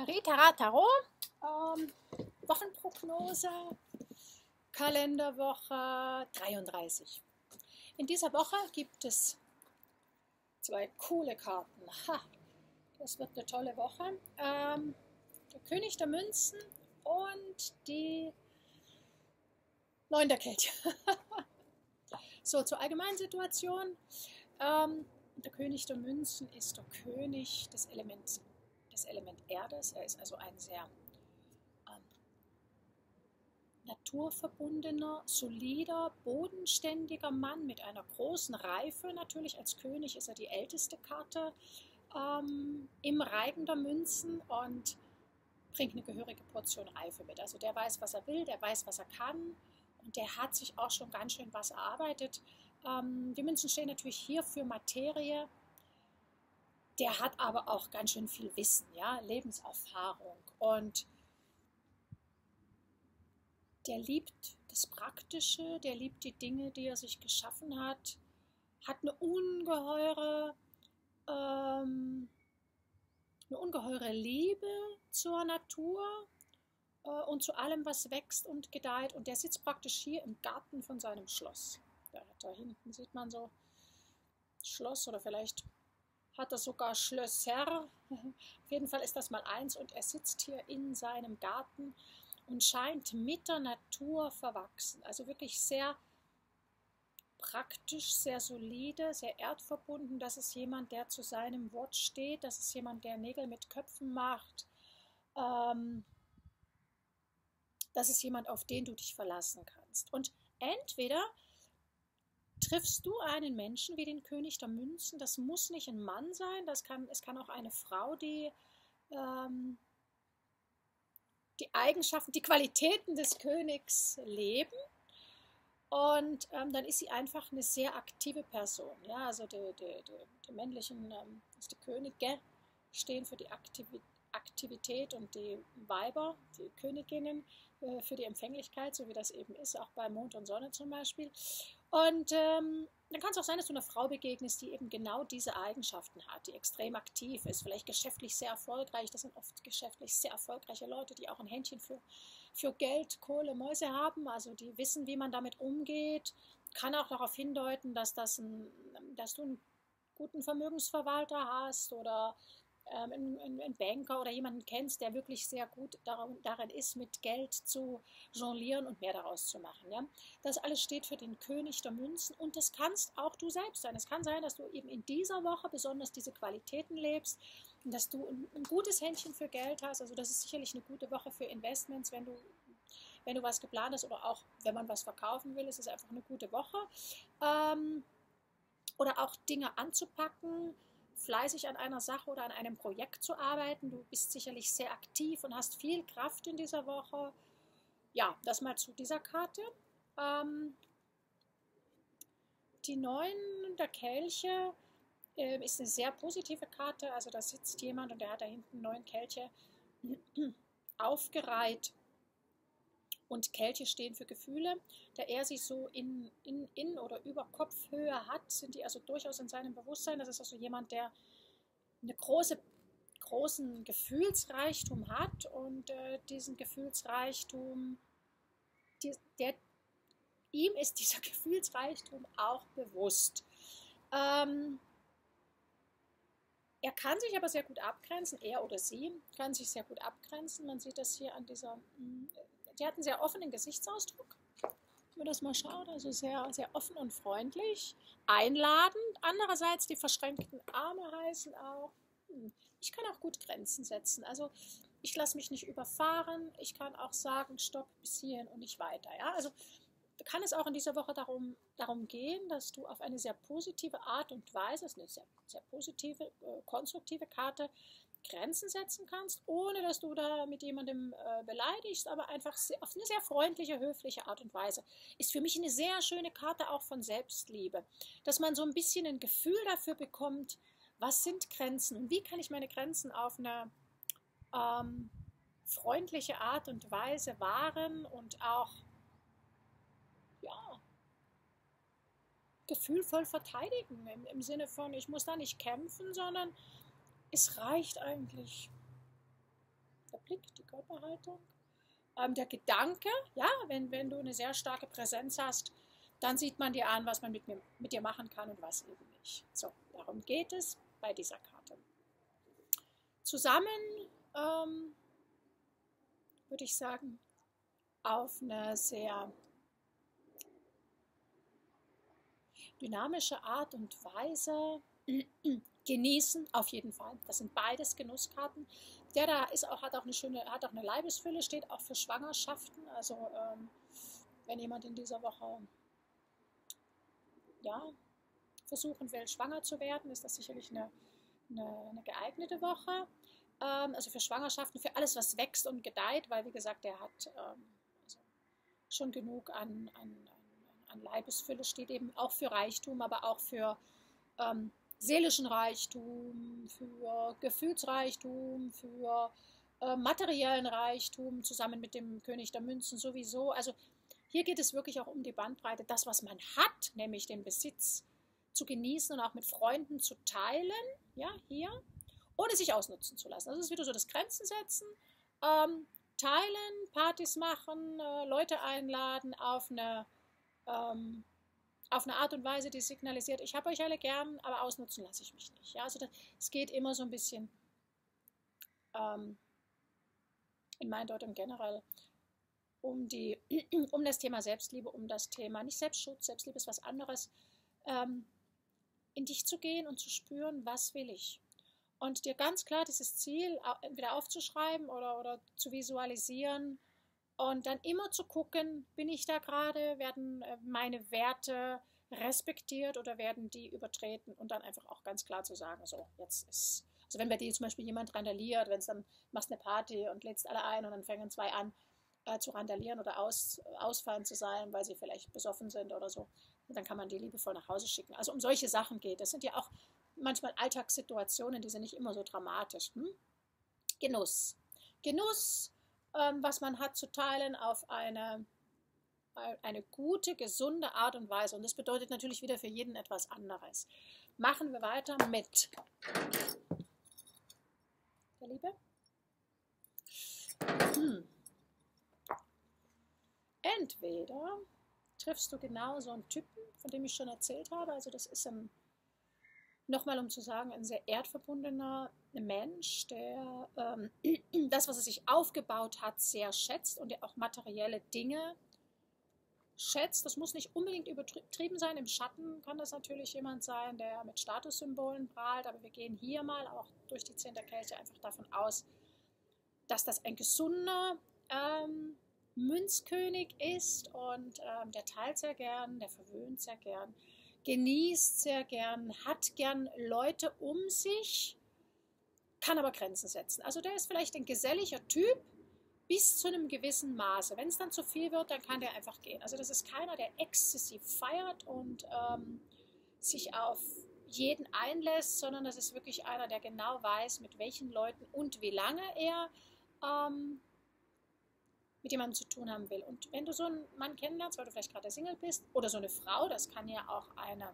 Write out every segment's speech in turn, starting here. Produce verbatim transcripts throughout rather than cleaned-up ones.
Marie Tarot Tarot, ähm, Wochenprognose, Kalenderwoche dreiunddreißig. In dieser Woche gibt es zwei coole Karten. Ha, das wird eine tolle Woche. Ähm, der König der Münzen und die Neun der Kelche. So, zur Allgemeinsituation. Ähm, der König der Münzen ist der König des Elements, des Element Erdes. Er ist also ein sehr ähm, naturverbundener, solider, bodenständiger Mann mit einer großen Reife. Natürlich als König ist er die älteste Karte ähm, im Reigen der Münzen und bringt eine gehörige Portion Reife mit. Also der weiß, was er will, der weiß, was er kann. Und der hat sich auch schon ganz schön was erarbeitet. Ähm, die Münzen stehen natürlich hier für Materie. Der hat aber auch ganz schön viel Wissen, ja, Lebenserfahrung. Und der liebt das Praktische, der liebt die Dinge, die er sich geschaffen hat, hat eine ungeheure, ähm, eine ungeheure Liebe zur Natur und zu allem, was wächst und gedeiht. Und der sitzt praktisch hier im Garten von seinem Schloss. Da, da hinten sieht man so Schloss oder vielleicht hat er sogar Schlösser. Auf jeden Fall ist das mal eins und er sitzt hier in seinem Garten und scheint mit der Natur verwachsen. Also wirklich sehr praktisch, sehr solide, sehr erdverbunden. Das ist jemand, der zu seinem Wort steht. Das ist jemand, der Nägel mit Köpfen macht. Ähm, Das ist jemand, auf den du dich verlassen kannst. Und entweder triffst du einen Menschen wie den König der Münzen, das muss nicht ein Mann sein, das kann, es kann auch eine Frau, die ähm, die Eigenschaften, die Qualitäten des Königs leben. Und ähm, dann ist sie einfach eine sehr aktive Person. Ja? Also die, die, die, die männlichen, ähm, die Könige stehen für die Aktivität. Aktivität und die Weiber, die Königinnen, äh, für die Empfänglichkeit, so wie das eben ist, auch bei Mond und Sonne zum Beispiel. Und ähm, dann kann es auch sein, dass du einer Frau begegnest, die eben genau diese Eigenschaften hat, die extrem aktiv ist, vielleicht geschäftlich sehr erfolgreich. Das sind oft geschäftlich sehr erfolgreiche Leute, die auch ein Händchen für, für Geld, Kohle, Mäuse haben, also die wissen, wie man damit umgeht. Kann auch darauf hindeuten, dass, das ein, dass du einen guten Vermögensverwalter hast oder Ein, ein, ein Banker oder jemanden kennst, der wirklich sehr gut darin, darin ist, mit Geld zu jonglieren und mehr daraus zu machen. Ja? Das alles steht für den König der Münzen und das kannst auch du selbst sein. Es kann sein, dass du eben in dieser Woche besonders diese Qualitäten lebst und dass du ein, ein gutes Händchen für Geld hast. Also das ist sicherlich eine gute Woche für Investments, wenn du, wenn du was geplant hast oder auch wenn man was verkaufen will, ist es einfach eine gute Woche. Ähm, oder auch Dinge anzupacken, fleißig an einer Sache oder an einem Projekt zu arbeiten. Du bist sicherlich sehr aktiv und hast viel Kraft in dieser Woche. Ja, das mal zu dieser Karte. Ähm, die Neun der Kelche äh, ist eine sehr positive Karte. Also da sitzt jemand und der hat da hinten neun Kelche aufgereiht. Und Kelche stehen für Gefühle. Da er sie so in, in, in oder über Kopfhöhe hat, sind die also durchaus in seinem Bewusstsein. Das ist also jemand, der einen große, großen Gefühlsreichtum hat und äh, diesen Gefühlsreichtum, die, der, ihm ist dieser Gefühlsreichtum auch bewusst. Ähm, er kann sich aber sehr gut abgrenzen, er oder sie kann sich sehr gut abgrenzen. Man sieht das hier an dieser... Die hat einen sehr offenen Gesichtsausdruck, wenn man das mal schaut, also sehr, sehr offen und freundlich, einladend. Andererseits die verschränkten Arme heißen auch, ich kann auch gut Grenzen setzen. Also ich lasse mich nicht überfahren, ich kann auch sagen, stopp, bis hierhin und nicht weiter. Ja? Also kann es auch in dieser Woche darum, darum gehen, dass du auf eine sehr positive Art und Weise, das ist eine sehr, sehr positive, äh, konstruktive Karte, Grenzen setzen kannst, ohne dass du da mit jemandem äh, beleidigst, aber einfach sehr, auf eine sehr freundliche, höfliche Art und Weise. Ist für mich eine sehr schöne Karte auch von Selbstliebe, dass man so ein bisschen ein Gefühl dafür bekommt, was sind Grenzen und wie kann ich meine Grenzen auf eine ähm, freundliche Art und Weise wahren und auch ja, gefühlvoll verteidigen, im, im Sinne von, ich muss da nicht kämpfen, sondern es reicht eigentlich. der Blick, die Körperhaltung, ähm, der Gedanke, ja, wenn, wenn du eine sehr starke Präsenz hast, dann sieht man dir an, was man mit, mir, mit dir machen kann und was eben nicht. So, darum geht es bei dieser Karte. Zusammen ähm, würde ich sagen, auf eine sehr dynamische Art und Weise genießen, auf jeden Fall. Das sind beides Genusskarten. Der da ist auch, hat auch eine schöne, hat auch eine Leibesfülle, steht auch für Schwangerschaften. Also ähm, wenn jemand in dieser Woche ja, versuchen will, schwanger zu werden, ist das sicherlich eine, eine, eine geeignete Woche. Ähm, also für Schwangerschaften, für alles, was wächst und gedeiht, weil wie gesagt, der hat ähm, also schon genug an, an, an Leibesfülle, steht eben auch für Reichtum, aber auch für ähm, seelischen Reichtum, für Gefühlsreichtum, für äh, materiellen Reichtum, zusammen mit dem König der Münzen sowieso. Also hier geht es wirklich auch um die Bandbreite, das, was man hat, nämlich den Besitz zu genießen und auch mit Freunden zu teilen, ja, hier, ohne sich ausnutzen zu lassen. Das ist wieder so das Grenzen setzen, ähm, teilen, Partys machen, äh, Leute einladen auf eine ähm, auf eine Art und Weise, die signalisiert, ich habe euch alle gern, aber ausnutzen lasse ich mich nicht. Ja, also das, es geht immer so ein bisschen ähm, in meinen Deutungen generell um, die, um das Thema Selbstliebe, um das Thema, nicht Selbstschutz, Selbstliebe ist was anderes, ähm, in dich zu gehen und zu spüren, was will ich. Und dir ganz klar dieses Ziel entweder aufzuschreiben oder, oder zu visualisieren und dann immer zu gucken, bin ich da gerade, werden meine Werte respektiert oder werden die übertreten und dann einfach auch ganz klar zu sagen, so, jetzt ist, also wenn bei dir zum Beispiel jemand randaliert, wenn es dann, machst eine Party und lädst alle ein und dann fangen zwei an äh, zu randalieren oder aus, ausfallen zu sein, weil sie vielleicht besoffen sind oder so, dann kann man die liebevoll nach Hause schicken. Also um solche Sachen geht. Das sind ja auch manchmal Alltagssituationen, die sind nicht immer so dramatisch. Hm? Genuss. Genuss, ähm, was man hat, zu teilen auf eine, eine gute, gesunde Art und Weise. Und das bedeutet natürlich wieder für jeden etwas anderes. Machen wir weiter mit der Liebe. Hm. Entweder triffst du genau so einen Typen, von dem ich schon erzählt habe. Also das ist ein, nochmal um zu sagen, ein sehr erdverbundener Mensch, der ähm, das, was er sich aufgebaut hat, sehr schätzt und der auch materielle Dinge schätzt. Das muss nicht unbedingt übertrieben sein. Im Schatten kann das natürlich jemand sein, der mit Statussymbolen prahlt, aber wir gehen hier mal auch durch die Zehn der Kelche einfach davon aus, dass das ein gesunder ähm, Münzkönig ist und ähm, der teilt sehr gern, der verwöhnt sehr gern, genießt sehr gern, hat gern Leute um sich, kann aber Grenzen setzen. Also der ist vielleicht ein geselliger Typ bis zu einem gewissen Maße. Wenn es dann zu viel wird, dann kann der einfach gehen. Also das ist keiner, der exzessiv feiert und ähm, sich auf jeden einlässt, sondern das ist wirklich einer, der genau weiß, mit welchen Leuten und wie lange er ähm, mit jemandem zu tun haben will. Und wenn du so einen Mann kennenlernst, weil du vielleicht gerade Single bist, oder so eine Frau, das kann ja auch eine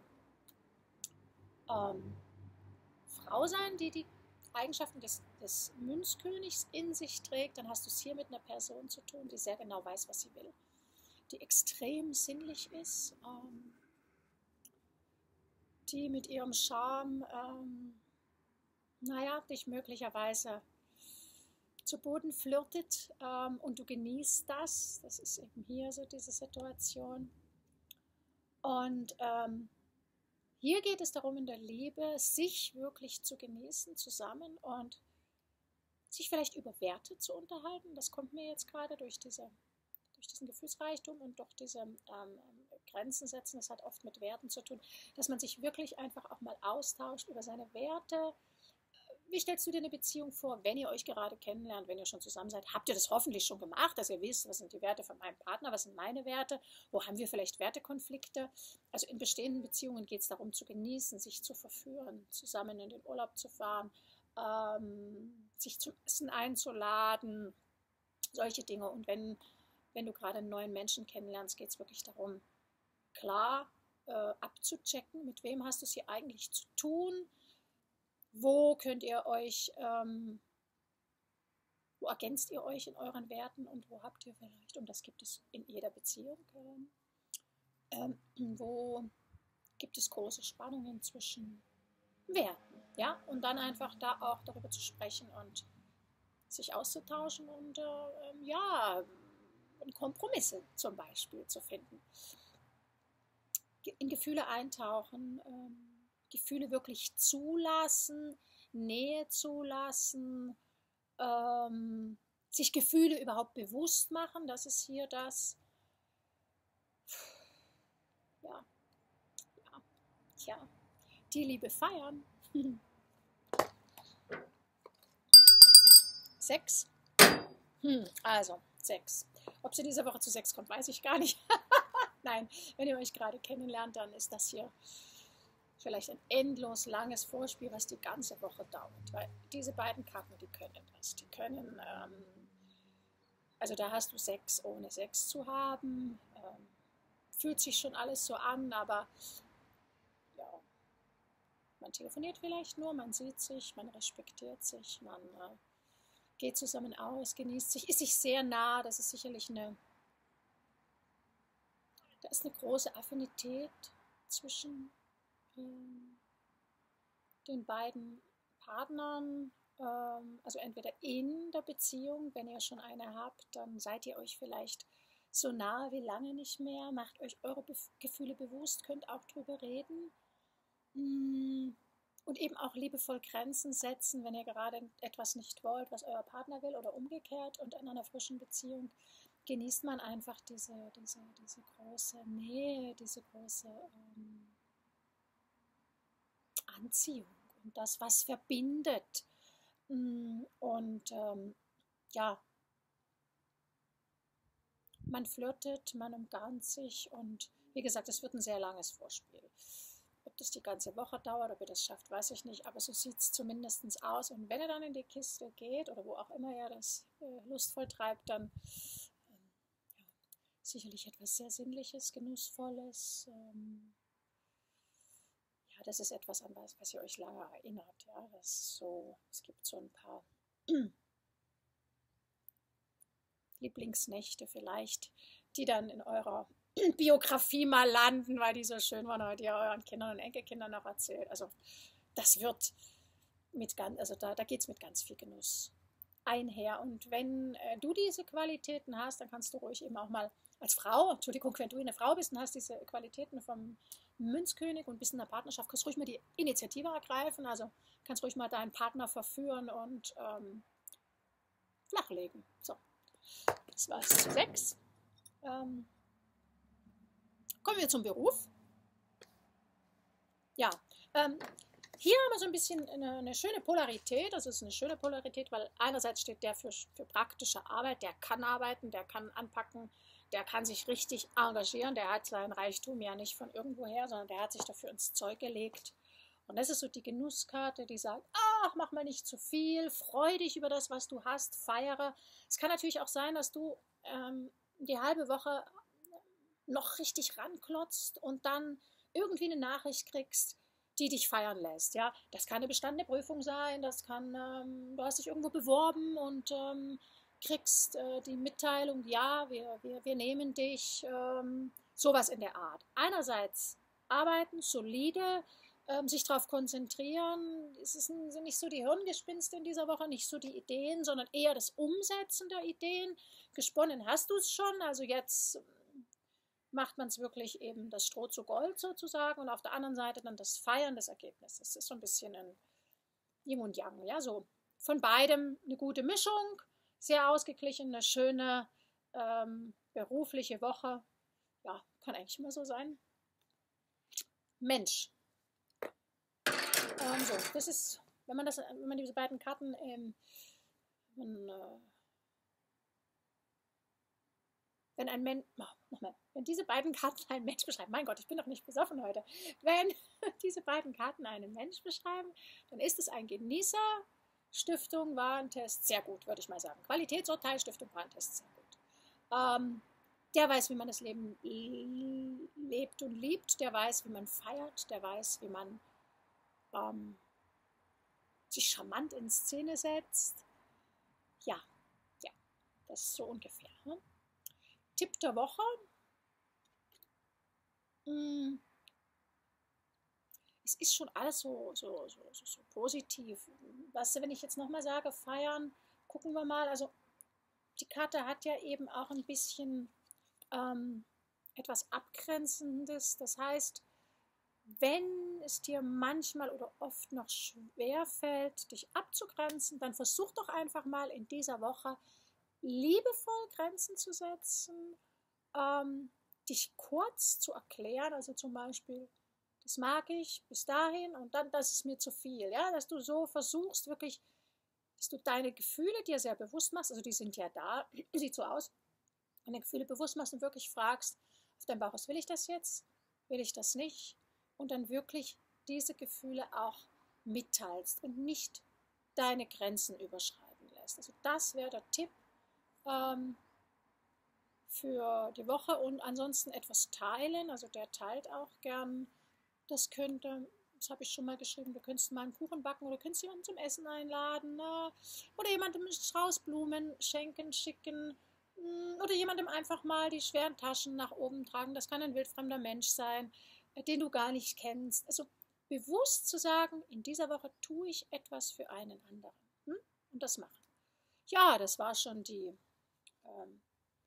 ähm, Frau sein, die die Eigenschaften des, des Münzkönigs in sich trägt, dann hast du es hier mit einer Person zu tun, die sehr genau weiß, was sie will, die extrem sinnlich ist, ähm, die mit ihrem Charme, ähm, naja, dich möglicherweise zu Boden flirtet ähm, und du genießt das. Das ist eben hier so diese Situation. Und ähm, hier geht es darum, in der Liebe sich wirklich zu genießen zusammen und sich vielleicht über Werte zu unterhalten. Das kommt mir jetzt gerade durch, diese, durch diesen Gefühlsreichtum und durch diese ähm, Grenzen setzen. Das hat oft mit Werten zu tun, dass man sich wirklich einfach auch mal austauscht über seine Werte. Wie stellst du dir eine Beziehung vor, wenn ihr euch gerade kennenlernt, wenn ihr schon zusammen seid? Habt ihr das hoffentlich schon gemacht, dass ihr wisst, was sind die Werte von meinem Partner, was sind meine Werte, wo haben wir vielleicht Wertekonflikte? Also in bestehenden Beziehungen geht es darum zu genießen, sich zu verführen, zusammen in den Urlaub zu fahren, ähm, sich zum Essen einzuladen, solche Dinge. Und wenn, wenn du gerade einen neuen Menschen kennenlernst, geht es wirklich darum, klar äh, abzuchecken, mit wem hast du es hier eigentlich zu tun, wo könnt ihr euch, ähm, wo wo ergänzt ihr euch in euren Werten und wo habt ihr vielleicht, und das gibt es in jeder Beziehung, ähm, wo gibt es große Spannungen zwischen Werten, ja, und dann einfach da auch darüber zu sprechen und sich auszutauschen und äh, ja, Kompromisse zum Beispiel zu finden. In Gefühle eintauchen, ähm, Gefühle wirklich zulassen, Nähe zulassen, ähm, sich Gefühle überhaupt bewusst machen, das ist hier das, ja, ja, tja, die Liebe feiern. Sechs. Hm, also, sechs. Ob sie diese Woche zu sechs kommt, weiß ich gar nicht. Nein, wenn ihr euch gerade kennenlernt, dann ist das hier vielleicht ein endlos langes Vorspiel, was die ganze Woche dauert. Weil diese beiden Karten, die können das. Die können, ähm, also da hast du sechs, ohne sechs zu haben. Ähm, fühlt sich schon alles so an, aber ja, man telefoniert vielleicht nur, man sieht sich, man respektiert sich, man äh, geht zusammen aus, genießt sich, ist sich sehr nah. Das ist sicherlich eine, da ist eine große Affinität zwischen ähm, den beiden Partnern. Ähm, also entweder in der Beziehung, wenn ihr schon eine habt, dann seid ihr euch vielleicht so nahe wie lange nicht mehr, macht euch eure Bef- Gefühle bewusst, könnt auch drüber reden. Mm. Und eben auch liebevoll Grenzen setzen, wenn ihr gerade etwas nicht wollt, was euer Partner will oder umgekehrt. Und in einer frischen Beziehung genießt man einfach diese, diese, diese große Nähe, diese große ähm, Anziehung und das, was verbindet. Und ähm, ja, man flirtet, man umgarnt sich und wie gesagt, es wird ein sehr langes Vorspiel. Ob das die ganze Woche dauert, ob ihr das schafft, weiß ich nicht, aber so sieht es zumindest aus. Und wenn ihr dann in die Kiste geht oder wo auch immer ihr das äh, lustvoll treibt, dann ähm, ja, sicherlich etwas sehr Sinnliches, Genussvolles. Ähm, ja, das ist etwas, an was, was ihr euch lange erinnert. Ja, das so, es gibt so ein paar Lieblingsnächte vielleicht, die dann in eurer Biografie mal landen, weil die so schön waren, die ihr euren Kindern und Enkelkindern noch erzählt. Also das wird mit ganz, also da, da geht es mit ganz viel Genuss einher. Und wenn äh, du diese Qualitäten hast, dann kannst du ruhig eben auch mal als Frau, Entschuldigung, wenn du eine Frau bist und hast diese Qualitäten vom Münzkönig und bist in der Partnerschaft, kannst du ruhig mal die Initiative ergreifen, also kannst ruhig mal deinen Partner verführen und ähm, flachlegen. So, das war es zu sechs. Ähm, Kommen wir zum Beruf. Ja, ähm, hier haben wir so ein bisschen eine, eine schöne Polarität. Das ist eine schöne Polarität, weil einerseits steht der für, für praktische Arbeit, der kann arbeiten, der kann anpacken, der kann sich richtig engagieren, der hat seinen Reichtum ja nicht von irgendwoher, sondern der hat sich dafür ins Zeug gelegt. Und das ist so die Genusskarte, die sagt, ach, mach mal nicht zu viel, freu dich über das, was du hast, feiere. Es kann natürlich auch sein, dass du ähm, die halbe Woche noch richtig ranklotzt und dann irgendwie eine Nachricht kriegst, die dich feiern lässt. Ja, das kann eine bestandene Prüfung sein, das kann, ähm, du hast dich irgendwo beworben und ähm, kriegst äh, die Mitteilung, ja, wir, wir, wir nehmen dich, ähm, sowas in der Art. Einerseits arbeiten, solide, ähm, sich darauf konzentrieren. Es sind nicht so die Hirngespinste in dieser Woche, nicht so die Ideen, sondern eher das Umsetzen der Ideen. Gesponnen hast du es schon, also jetzt macht man es wirklich eben das Stroh zu Gold sozusagen und auf der anderen Seite dann das Feiern des Ergebnisses. Das ist so ein bisschen ein Yin und Yang, ja, so von beidem eine gute Mischung, sehr ausgeglichen, eine schöne ähm, berufliche Woche. Ja, kann eigentlich immer so sein. Mensch. Ähm, so, das ist, wenn man das, wenn man diese beiden Karten ähm, man, äh, wenn ein Mensch, oh, nochmal, wenn diese beiden Karten einen Mensch beschreiben, mein Gott, ich bin doch nicht besoffen heute, wenn diese beiden Karten einen Mensch beschreiben, dann ist es ein Genießer, Stiftung, Warentest, sehr gut, würde ich mal sagen. Qualitätsurteil, Stiftung, Warentest, sehr gut. Ähm, der weiß, wie man das Leben lebt und liebt, der weiß, wie man feiert, der weiß, wie man ähm, sich charmant in Szene setzt. Ja, Das ist so ungefähr. Ne? Tipp der Woche. Hm. Es ist schon alles so, so, so, so, so positiv. Weißt du, wenn ich jetzt nochmal sage, feiern, gucken wir mal. Also die Karte hat ja eben auch ein bisschen ähm, etwas Abgrenzendes. Das heißt, wenn es dir manchmal oder oft noch schwer fällt, dich abzugrenzen, dann versuch doch einfach mal in dieser Woche liebevoll Grenzen zu setzen, ähm, dich kurz zu erklären, also zum Beispiel, das mag ich bis dahin und dann, das ist mir zu viel, ja, dass du so versuchst wirklich, dass du deine Gefühle dir sehr bewusst machst, also die sind ja da, sieht so aus, deine Gefühle bewusst machst und wirklich fragst auf deinen Bauch, was will ich das jetzt, will ich das nicht, und dann wirklich diese Gefühle auch mitteilst und nicht deine Grenzen überschreiten lässt. Also das wäre der Tipp ähm, für die Woche, und ansonsten etwas teilen, also der teilt auch gern. Das könnte, das habe ich schon mal geschrieben, du könntest mal einen Kuchen backen oder könntest jemanden zum Essen einladen, ne? Oder jemandem einen Strauß Blumen schenken, schicken, oder jemandem einfach mal die schweren Taschen nach oben tragen. Das kann ein wildfremder Mensch sein, den du gar nicht kennst. Also bewusst zu sagen, in dieser Woche tue ich etwas für einen anderen. Hm? Und das machen. Ja, das war schon die ähm,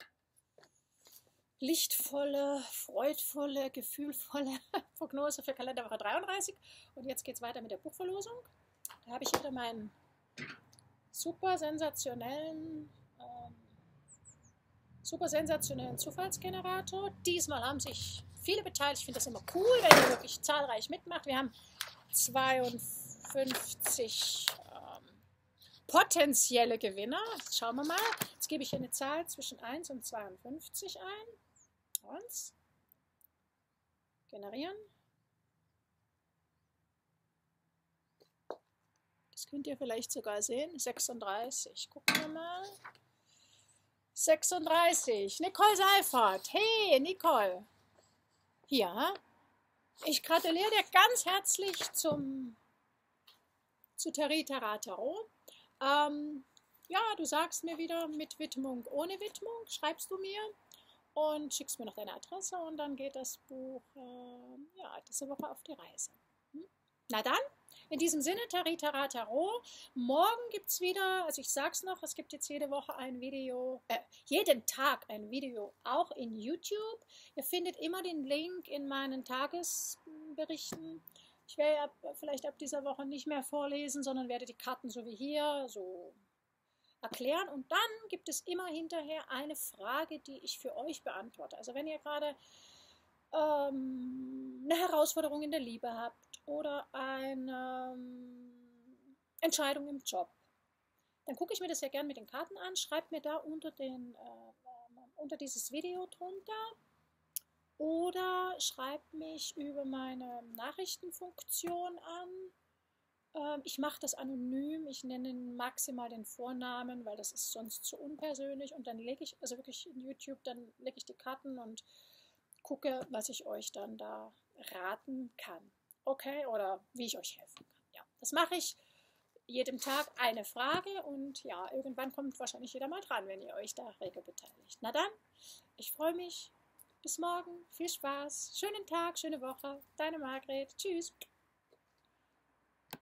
lichtvolle, freudvolle, gefühlvolle Prognose für Kalenderwoche dreiunddreißig. Und jetzt geht es weiter mit der Buchverlosung. Da habe ich wieder meinen super sensationellen, ähm, super sensationellen Zufallsgenerator. Diesmal haben sich viele beteiligt. Ich finde das immer cool, wenn ihr wirklich zahlreich mitmacht. Wir haben zweiundfünfzig ähm, potenzielle Gewinner. Jetzt schauen wir mal. Jetzt gebe ich hier eine Zahl zwischen eins und zweiundfünfzig ein. eins. Generieren. Das könnt ihr vielleicht sogar sehen. sechsunddreißig. Gucken wir mal. sechsunddreißig. Nicole Seifert. Hey, Nicole. Hier. Ich gratuliere dir ganz herzlich zum zu Tarot Tarot. Ähm, ja, du sagst mir wieder mit Widmung, ohne Widmung, schreibst du mir und schickst mir noch deine Adresse, und dann geht das Buch äh, ja, diese Woche auf die Reise. Hm? Na dann, in diesem Sinne, Tarot Tarot. Morgen gibt es wieder, also ich sag's noch, es gibt jetzt jede Woche ein Video, äh, jeden Tag ein Video, auch in YouTube. Ihr findet immer den Link in meinen Tagesberichten. Ich werde ab, vielleicht ab dieser Woche nicht mehr vorlesen, sondern werde die Karten so wie hier so erklären. Und dann gibt es immer hinterher eine Frage, die ich für euch beantworte. Also wenn ihr gerade ähm, eine Herausforderung in der Liebe habt oder eine ähm, Entscheidung im Job, dann gucke ich mir das ja gerne mit den Karten an, schreibt mir da unter, den, äh, unter dieses Video drunter oder schreibt mich über meine Nachrichtenfunktion an. Ähm, ich mache das anonym, ich nenne maximal den Vornamen, weil das ist sonst zu unpersönlich, und dann lege ich, also wirklich in YouTube, dann lege ich die Karten und gucke, was ich euch dann da raten kann. Okay, oder wie ich euch helfen kann. Ja, das mache ich jedem Tag eine Frage, und ja, irgendwann kommt wahrscheinlich jeder mal dran, wenn ihr euch da rege beteiligt. Na dann, ich freue mich. Bis morgen. Viel Spaß. Schönen Tag, schöne Woche. Deine Margret. Tschüss.